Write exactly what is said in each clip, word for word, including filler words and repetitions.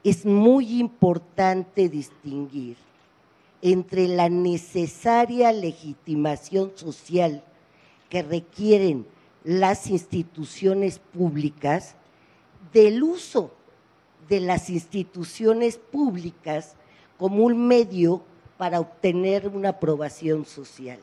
es muy importante distinguir entre la necesaria legitimación social que requieren las instituciones públicas del uso de las instituciones públicas como un medio para obtener una aprobación social.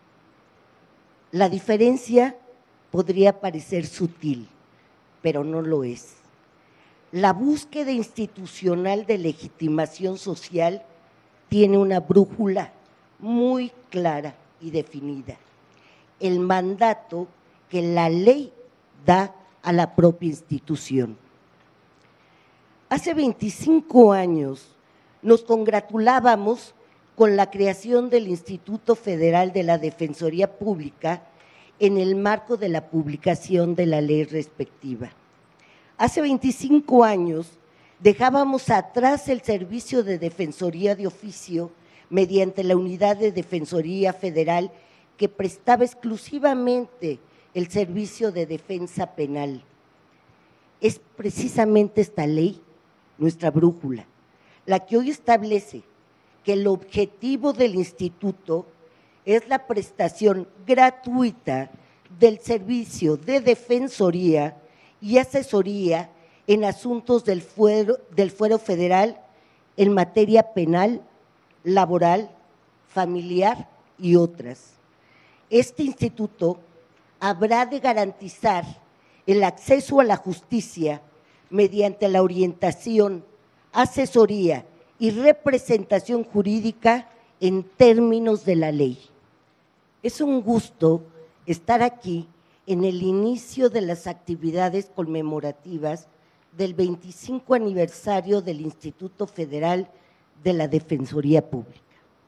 La diferencia podría parecer sutil, pero no lo es. La búsqueda institucional de legitimación social tiene una brújula muy clara y definida: el mandato que la ley da a la propia institución. Hace veinticinco años nos congratulábamos con la creación del Instituto Federal de la Defensoría Pública en el marco de la publicación de la ley respectiva. Hace veinticinco años dejábamos atrás el servicio de defensoría de oficio mediante la Unidad de Defensoría Federal que prestaba exclusivamente el servicio de defensa penal. Es precisamente esta ley, nuestra brújula, la que hoy establece que el objetivo del instituto es la prestación gratuita del servicio de defensoría y asesoría en asuntos del fuero, del fuero federal en materia penal, laboral, familiar y otras. Este instituto habrá de garantizar el acceso a la justicia mediante la orientación, asesoría y representación jurídica en términos de la ley. Es un gusto estar aquí en el inicio de las actividades conmemorativas del veinticinco aniversario del Instituto Federal de la Defensoría Pública.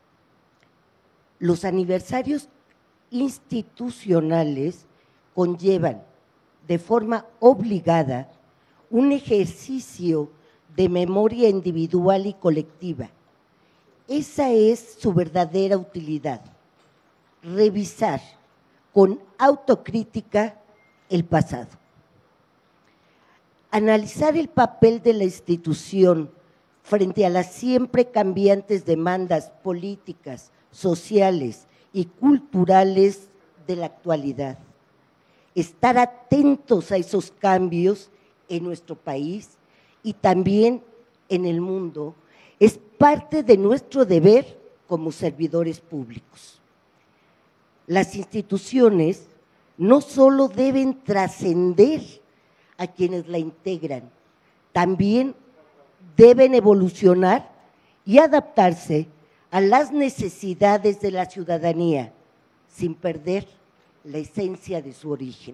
Los aniversarios institucionales conllevan de forma obligada un ejercicio de memoria individual y colectiva. Esa es su verdadera utilidad: revisar con autocrítica el pasado. Analizar el papel de la institución frente a las siempre cambiantes demandas políticas, sociales y culturales de la actualidad. Estar atentos a esos cambios en nuestro país y también en el mundo es parte de nuestro deber como servidores públicos. Las instituciones no solo deben trascender a quienes la integran, también deben evolucionar y adaptarse a las necesidades de la ciudadanía, sin perder la esencia de su origen.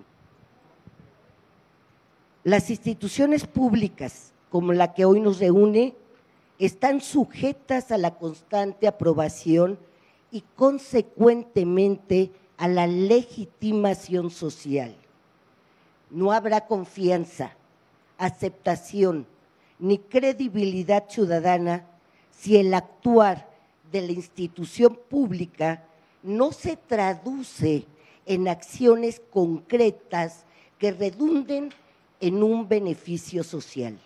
Las instituciones públicas, como la que hoy nos reúne, están sujetas a la constante aprobación y consecuentemente a la legitimación social. No habrá confianza, aceptación ni credibilidad ciudadana si el actuar de la institución pública no se traduce en acciones concretas que redunden en un beneficio social.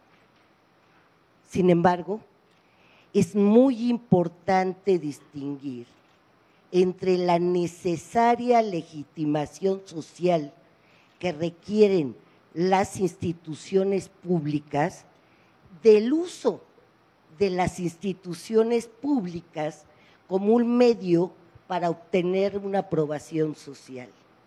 Sin embargo, es muy importante distinguir entre la necesaria legitimación social que requieren las instituciones públicas del uso de las instituciones públicas como un medio para obtener una aprobación social.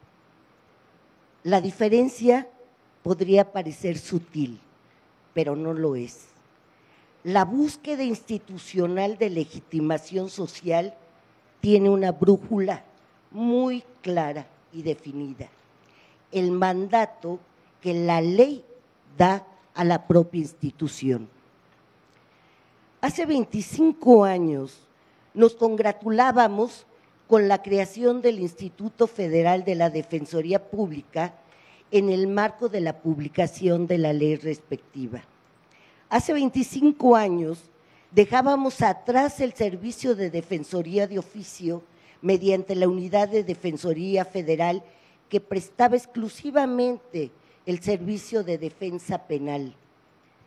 La diferencia podría parecer sutil, pero no lo es. La búsqueda institucional de legitimación social tiene una brújula muy clara y definida: el mandato que la ley da a la propia institución. Hace veinticinco años nos congratulábamos con la creación del Instituto Federal de la Defensoría Pública en el marco de la publicación de la ley respectiva. Hace veinticinco años dejábamos atrás el servicio de defensoría de oficio mediante la Unidad de Defensoría Federal que prestaba exclusivamente el servicio de defensa penal.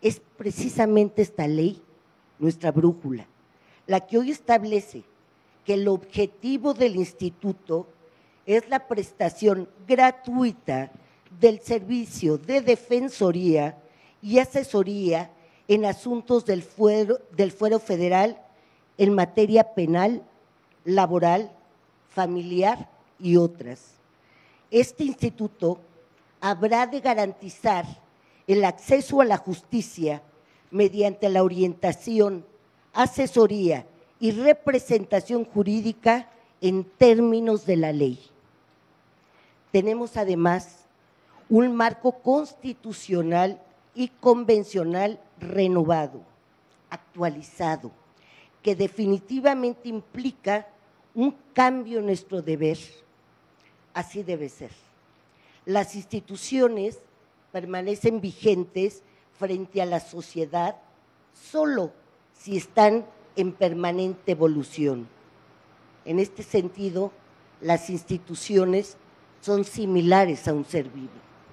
es precisamente esta ley, nuestra brújula, la que hoy establece que el objetivo del instituto es la prestación gratuita del servicio de defensoría y asesoría en asuntos del fuero, del fuero federal en materia penal, laboral, familiar y otras. Este instituto habrá de garantizar el acceso a la justicia mediante la orientación, asesoría y representación jurídica en términos de la ley. Tenemos además un marco constitucional y convencional renovado, actualizado, que definitivamente implica un cambio en nuestro deber. Así debe ser. Las instituciones permanecen vigentes frente a la sociedad solo si están en permanente evolución. En este sentido, las instituciones son similares a un ser vivo.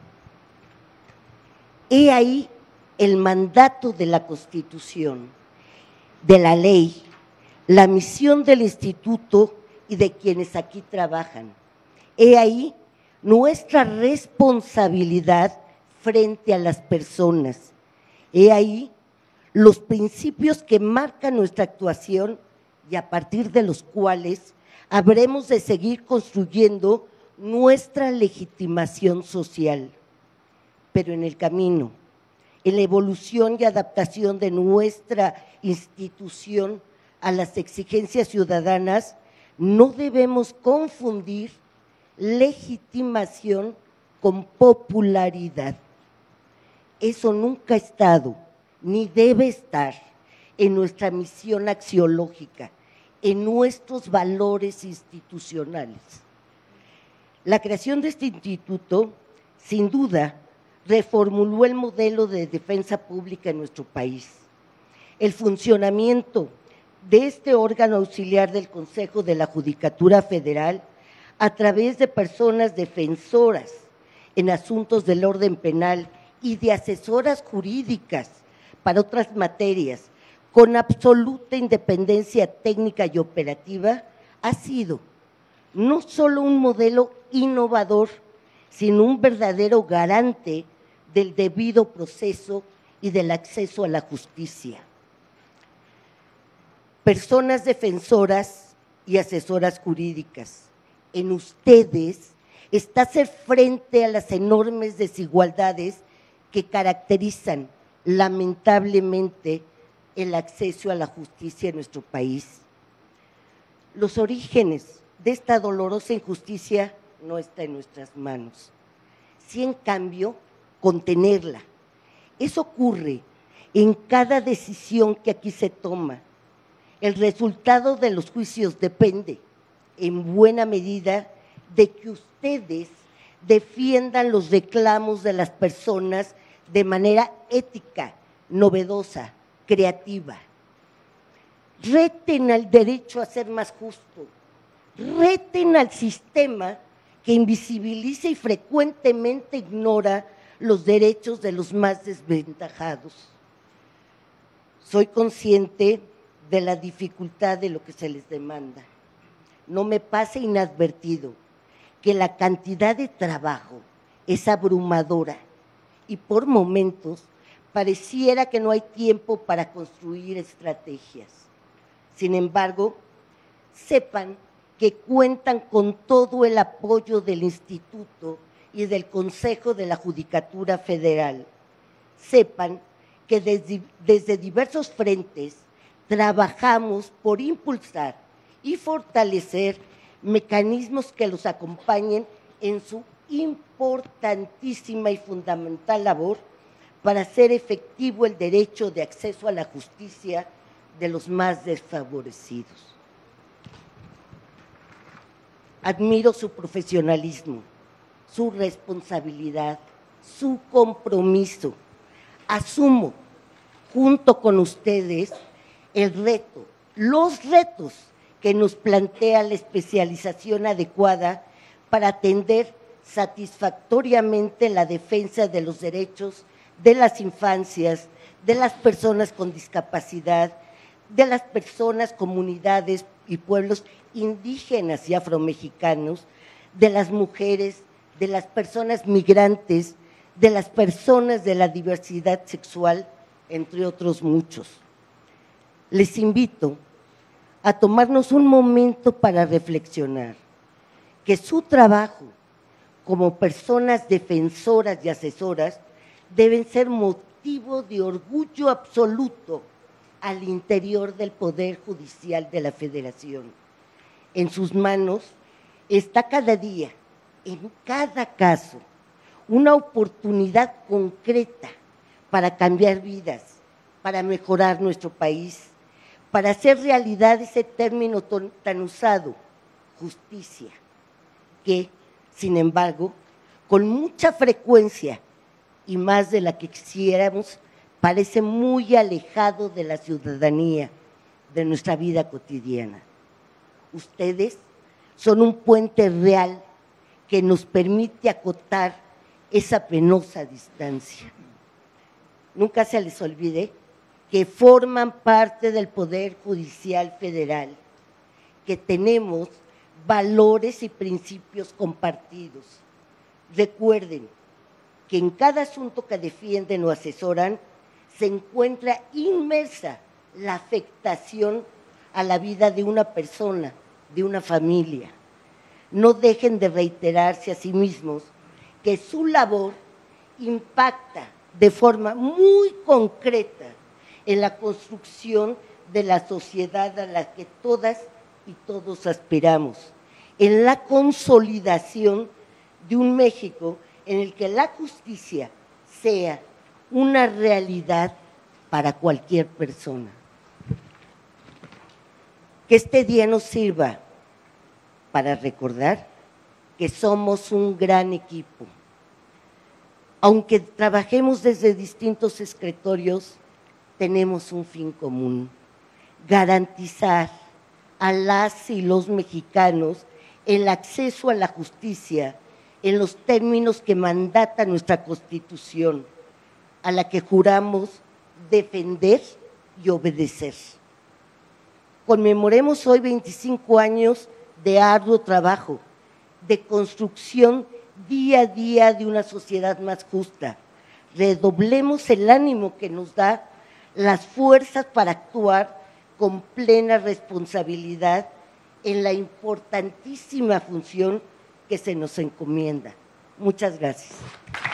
He ahí el mandato de la Constitución, de la ley, la misión del instituto y de quienes aquí trabajan. He ahí nuestra responsabilidad frente a las personas. He ahí los principios que marcan nuestra actuación y a partir de los cuales habremos de seguir construyendo nuestra legitimación social. Pero en el camino, en la evolución y adaptación de nuestra institución a las exigencias ciudadanas, no debemos confundir legitimación con popularidad. Eso nunca ha estado, ni debe estar en nuestra misión axiológica, en nuestros valores institucionales. La creación de este instituto, sin duda, reformuló el modelo de defensa pública en nuestro país. El funcionamiento de este órgano auxiliar del Consejo de la Judicatura Federal a través de personas defensoras en asuntos del orden penal y de asesoras jurídicas para otras materias, con absoluta independencia técnica y operativa, ha sido no solo un modelo innovador, sino un verdadero garante del debido proceso y del acceso a la justicia. Personas defensoras y asesoras jurídicas, en ustedes está hacer frente a las enormes desigualdades que caracterizan lamentablemente el acceso a la justicia en nuestro país. Los orígenes de esta dolorosa injusticia no están en nuestras manos, sí en cambio contenerla. Eso ocurre en cada decisión que aquí se toma. El resultado de los juicios depende en buena medida de que ustedes defiendan los reclamos de las personas de manera ética, novedosa, creativa. Reten al derecho a ser más justo, reten al sistema que invisibiliza y frecuentemente ignora los derechos de los más desventajados. Soy consciente de la dificultad de lo que se les demanda. No me pase inadvertido que la cantidad de trabajo es abrumadora y por momentos pareciera que no hay tiempo para construir estrategias. Sin embargo, sepan que cuentan con todo el apoyo del Instituto y del Consejo de la Judicatura Federal. Sepan que desde, desde diversos frentes trabajamos por impulsar y fortalecer mecanismos que los acompañen en su importantísima y fundamental labor para hacer efectivo el derecho de acceso a la justicia de los más desfavorecidos. Admiro su profesionalismo, su responsabilidad, su compromiso. Asumo junto con ustedes el reto, los retos que nos plantea la especialización adecuada para atender satisfactoriamente la defensa de los derechos de las infancias, de las personas con discapacidad, de las personas, comunidades y pueblos indígenas y afromexicanos, de las mujeres, de las personas migrantes, de las personas de la diversidad sexual, entre otros muchos. Les invito a tomarnos un momento para reflexionar que su trabajo como personas defensoras y asesoras deben ser motivo de orgullo absoluto al interior del Poder Judicial de la Federación. En sus manos está cada día, en cada caso, una oportunidad concreta para cambiar vidas, para mejorar nuestro país, para hacer realidad ese término tan usado, justicia, que, sin embargo, con mucha frecuencia y más de la que quisiéramos, parece muy alejado de la ciudadanía, de nuestra vida cotidiana. Ustedes son un puente real que nos permite acotar esa penosa distancia. Nunca se les olvide que forman parte del Poder Judicial Federal, que tenemos valores y principios compartidos. Recuerden que en cada asunto que defienden o asesoran se encuentra inmersa la afectación a la vida de una persona, de una familia. No dejen de reiterarse a sí mismos que su labor impacta de forma muy concreta en la construcción de la sociedad a la que todas y todos aspiramos, en la consolidación de un México en el que la justicia sea una realidad para cualquier persona. Que este día nos sirva para recordar que somos un gran equipo. Aunque trabajemos desde distintos escritorios, tenemos un fin común: garantizar a las y los mexicanos el acceso a la justicia en los términos que mandata nuestra Constitución, a la que juramos defender y obedecer. Conmemoremos hoy veinticinco años de arduo trabajo, de construcción día a día de una sociedad más justa. Redoblemos el ánimo que nos da las fuerzas para actuar con plena responsabilidad en la importantísima función que se nos encomienda. Muchas gracias.